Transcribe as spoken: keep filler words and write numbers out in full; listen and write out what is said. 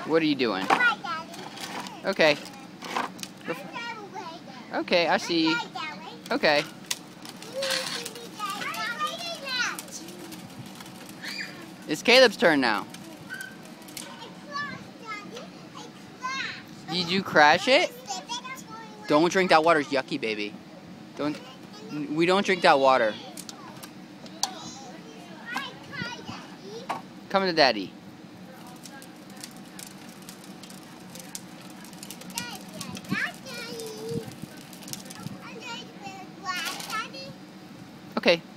What are you doing? Okay. Okay, I see. Okay. It's Caleb's turn now. Did you crash it? Don't drink that water. It's yucky, baby. Don't. We don't drink that water. Come to Daddy. Okay.